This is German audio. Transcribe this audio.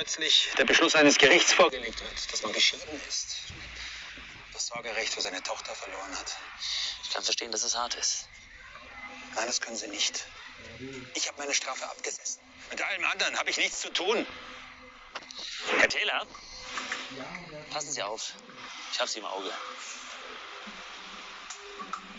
plötzlich der Beschluss eines Gerichts vorgelegt wird, dass man geschieden ist, das Sorgerecht für seine Tochter verloren hat. Ich kann verstehen, dass es hart ist. Nein, das können Sie nicht. Ich habe meine Strafe abgesessen. Mit allem anderen habe ich nichts zu tun. Herr Taylor, passen Sie auf. Ich habe Sie im Auge.